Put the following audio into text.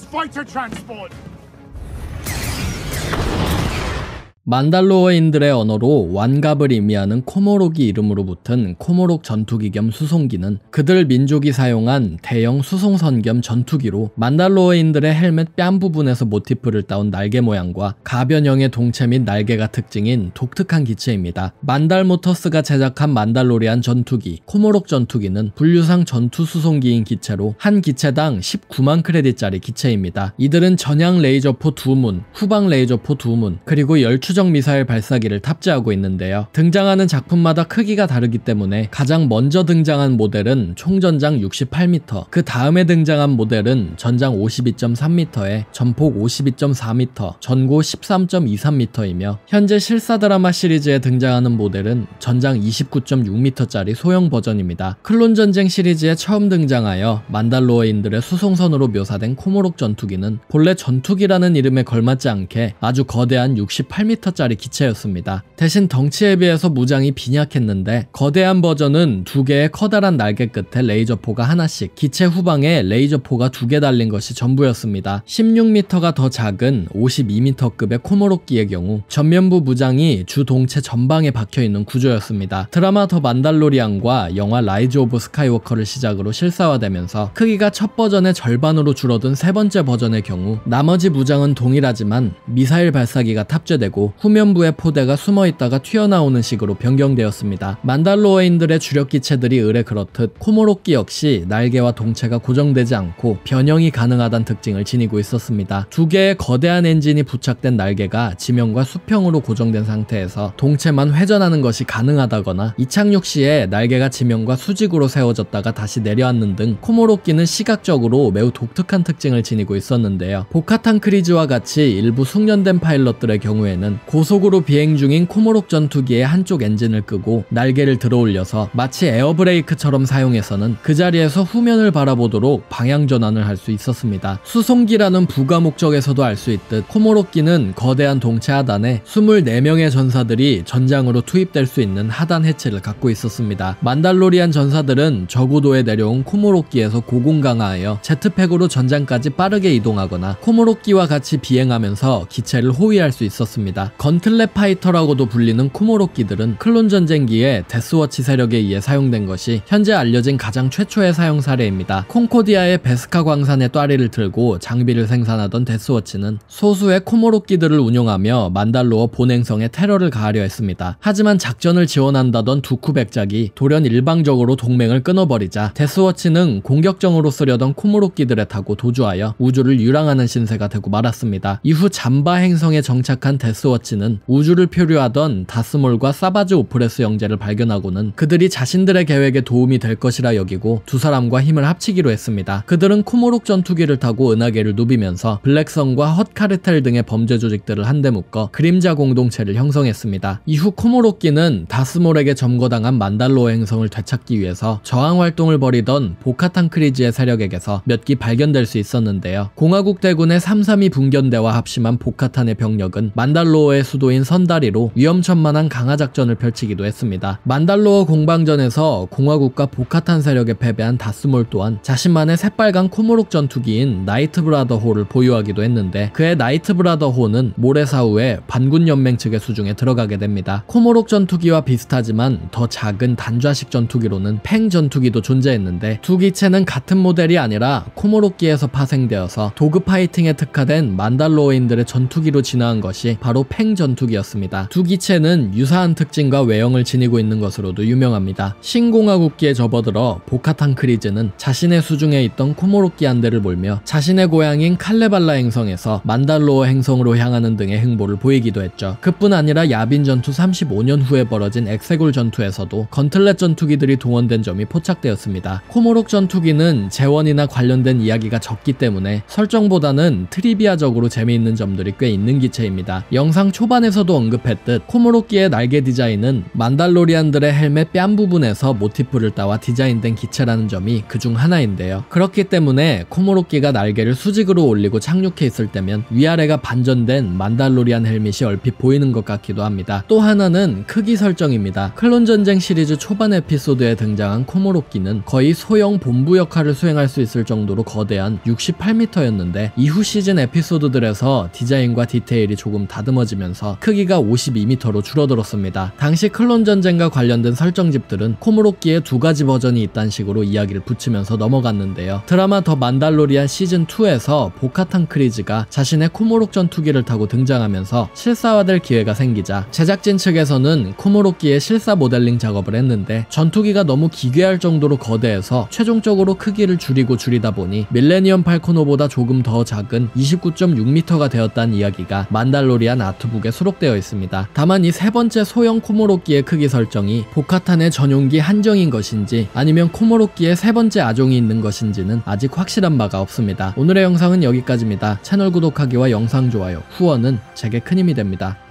fighter transport. 만달로어인들의 언어로 완갑을 의미하는 코모록이 이름으로 붙은 코모록 전투기 겸 수송기는 그들 민족이 사용한 대형 수송선 겸 전투기로 만달로어인들의 헬멧 뺨 부분에서 모티프를 따온 날개 모양과 가변형의 동체 및 날개가 특징인 독특한 기체입니다. 만달모터스가 제작한 만달로리안 전투기, 코모록 전투기는 분류상 전투 수송기인 기체로 한 기체당 19만 크레딧짜리 기체입니다. 이들은 전향 레이저포 2문, 후방 레이저포 2문, 그리고 열추적 미사일 발사기를 탑재하고 있는데요. 등장하는 작품마다 크기가 다르기 때문에 가장 먼저 등장한 모델은 총전장 68m, 그 다음에 등장한 모델은 전장 52.3m에 전폭 52.4m, 전고 13.23m이며 현재 실사 드라마 시리즈에 등장하는 모델은 전장 29.6m짜리 소형 버전입니다. 클론 전쟁 시리즈에 처음 등장하여 만달로어인들의 수송선으로 묘사된 코모록 전투기는 본래 전투기라는 이름에 걸맞지 않게 아주 거대한 68m짜리 기체였습니다. 대신 덩치에 비해서 무장이 빈약했는데 거대한 버전은 두 개의 커다란 날개 끝에 레이저포가 하나씩, 기체 후방에 레이저포가 2개 달린 것이 전부였습니다. 16m가 더 작은 52m급의 코모록기의 경우 전면부 무장이 주 동체 전방에 박혀있는 구조였습니다. 드라마 더 만달로리안과 영화 라이즈 오브 스카이워커를 시작으로 실사화되면서 크기가 첫 버전의 절반으로 줄어든 세 번째 버전의 경우 나머지 무장은 동일하지만 미사일 발사기가 탑재되고 후면부의 포대가 숨어있다가 튀어나오는 식으로 변경되었습니다. 만달로어인들의 주력 기체들이 의뢰 그렇듯 코모록기 역시 날개와 동체가 고정되지 않고 변형이 가능하다는 특징을 지니고 있었습니다. 두 개의 거대한 엔진이 부착된 날개가 지면과 수평으로 고정된 상태에서 동체만 회전하는 것이 가능하다거나 이착륙 시에 날개가 지면과 수직으로 세워졌다가 다시 내려앉는 등 코모록기는 시각적으로 매우 독특한 특징을 지니고 있었는데요. 보카탄 크리즈와 같이 일부 숙련된 파일럿들의 경우에는 고속으로 비행 중인 코모록 전투기의 한쪽 엔진을 끄고 날개를 들어올려서 마치 에어브레이크처럼 사용해서는 그 자리에서 후면을 바라보도록 방향 전환을 할 수 있었습니다. 수송기라는 부가 목적에서도 알 수 있듯 코모록기는 거대한 동체 하단에 24명의 전사들이 전장으로 투입될 수 있는 하단 해체를 갖고 있었습니다. 만달로리안 전사들은 저고도에 내려온 코모록기에서 고공강화하여 제트팩으로 전장까지 빠르게 이동하거나 코모록기와 같이 비행하면서 기체를 호위할 수 있었습니다. 건틀렛 파이터라고도 불리는 코모록기들은 클론 전쟁기에 데스워치 세력에 의해 사용된 것이 현재 알려진 가장 최초의 사용 사례입니다. 콩코디아의 베스카 광산의 또아리를 들고 장비를 생산하던 데스워치는 소수의 코모록기들을 운용하며 만달로어 본행성에 테러를 가하려 했습니다. 하지만 작전을 지원한다던 두쿠 백작이 돌연 일방적으로 동맹을 끊어버리자 데스워치는 공격정으로 쓰려던 코모록기들에 타고 도주하여 우주를 유랑하는 신세가 되고 말았습니다. 이후 잠바 행성에 정착한 데스워치는 우주를 표류하던 다스몰과 사바즈 오프레스 형제를 발견하고는 그들이 자신들의 계획에 도움이 될 것이라 여기고 두 사람과 힘을 합치기로 했습니다. 그들은 코모록 전투기를 타고 은하계를 누비면서 블랙선과 헛카르텔 등의 범죄 조직들을 한데 묶어 그림자 공동체를 형성했습니다. 이후 코모록기는 다스몰에게 점거당한 만달로어 행성을 되찾기 위해서 저항 활동을 벌이던 보카탄 크리즈의 세력에게서 몇 기 발견될 수 있었는데요. 공화국 대군의 332 분견대와 합심한 보카탄의 병력은 만달로어의 수도인 선다리로 위험천만한 강화작전을 펼치기도 했습니다. 만달로어 공방전에서 공화국과 보카탄 세력에 패배한 다스몰 또한 자신만의 새빨간 코모록 전투기인 나이트 브라더호를 보유하기도 했는데 그의 나이트 브라더호는 모레사 후에 반군연맹 측의 수중에 들어가게 됩니다. 코모록 전투기와 비슷하지만 더 작은 단좌식 전투기로는 팽 전투기도 존재했는데 두 기체는 같은 모델이 아니라 코모록기에서 파생되어서 도그 파이팅에 특화된 만달로어인들의 전투기로 진화한 것이 바로 팽 전투기였습니다. 두 기체는 유사한 특징과 외형을 지니고 있는 것으로도 유명합니다. 신공화국기에 접어들어 보카탄 크리즈는 자신의 수중에 있던 코모록기 한 대를 몰며 자신의 고향인 칼레발라 행성에서 만달로어 행성으로 향하는 등의 행보를 보이기도 했죠. 그뿐 아니라 야빈 전투 35년 후에 벌어진 엑세골 전투에서도 건틀렛 전투기들이 동원된 점이 포착되었습니다. 코모록 전투기는 재원이나 관련된 이야기가 적기 때문에 설정보다는 트리비아적으로 재미있는 점들이 꽤 있는 기체입니다. 영상 영상 초반에서도 언급했듯 코모로기의 날개 디자인은 만달로리안들의 헬멧 뺨 부분에서 모티프를 따와 디자인된 기체라는 점이 그중 하나인데요. 그렇기 때문에 코모로기가 날개를 수직으로 올리고 착륙해 있을 때면 위아래가 반전된 만달로리안 헬멧이 얼핏 보이는 것 같기도 합니다. 또 하나는 크기 설정입니다. 클론전쟁 시리즈 초반 에피소드에 등장한 코모로기는 거의 소형 본부 역할을 수행할 수 있을 정도로 거대한 68m였는데 이후 시즌 에피소드들에서 디자인과 디테일이 조금 다듬어지면서 크기가 52m로 줄어들었습니다. 당시 클론전쟁과 관련된 설정집들은 코모로기의 두 가지 버전이 있다는 식으로 이야기를 붙이면서 넘어갔는데요. 드라마 더 만달로리안 시즌2에서 보카탄 크리즈가 자신의 코모록 전투기를 타고 등장하면서 실사화될 기회가 생기자 제작진 측에서는 코모로기의 실사 모델링 작업을 했는데 전투기가 너무 기괴할 정도로 거대해서 최종적으로 크기를 줄이다 보니 밀레니엄 팔코노보다 조금 더 작은 29.6m가 되었다는 이야기가 만달로리안 아트북에 수록되어 있습니다. 다만 이 세 번째 소형 코모로기의 크기 설정이 보카탄의 전용기 한정인 것인지 아니면 코모로기의 세 번째 아종이 있는 것인지는 아직 확실한 바가 없습니다. 오늘의 영상은 여기까지입니다. 채널 구독하기와 영상 좋아요, 후원은 제게 큰 힘이 됩니다.